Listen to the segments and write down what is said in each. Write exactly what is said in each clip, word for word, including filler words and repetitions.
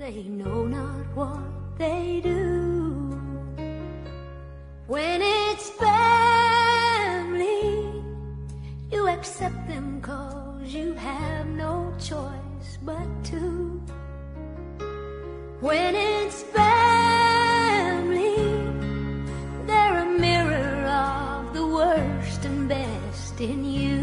they know not what they do. When it's family, you accept them 'cause you have no choice but to. When it's family, they're a mirror of the worst and best in you.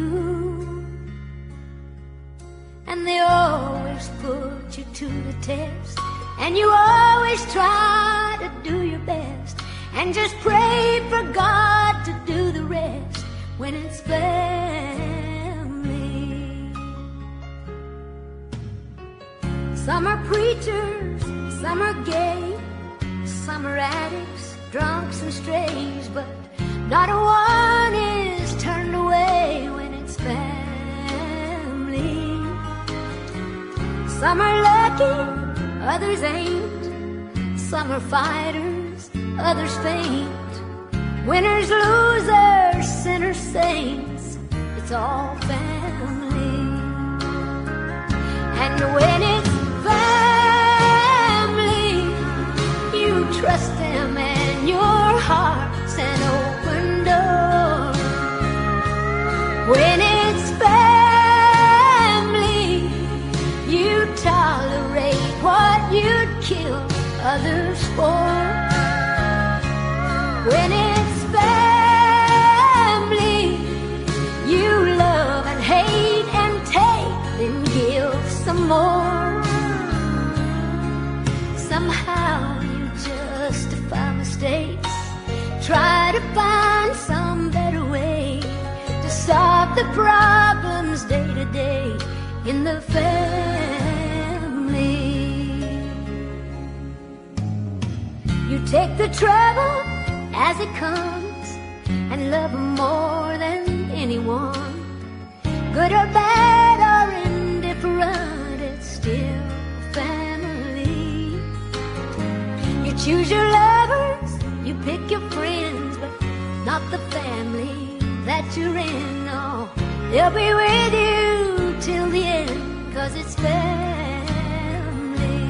And they always put you to the test, and you always try to do your best, and just pray for God to do the rest. When it's family, some are preachers, some are gay, some are addicts, drunks and strays, but not one is turned away when it's family. Some are lucky, others ain't. Some are fighters, others faint. Winners, losers, sinners, saints, it's all family. And when it's family, you trust them and your heart's an open door. When it's family, you tolerate what you'd kill others for. When it's family, you love and hate and take, then give some more. Somehow you justify mistakes, try to find some better way to solve the problems day to day in the family. You take the trouble as it comes and love them more than anyone. Good or bad or indifferent, it's still family. You choose your lovers, you pick your friends, but not the family that you're in. No, they'll be with you till the end, 'cause it's family.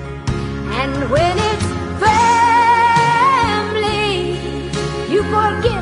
And when it's family, you forgive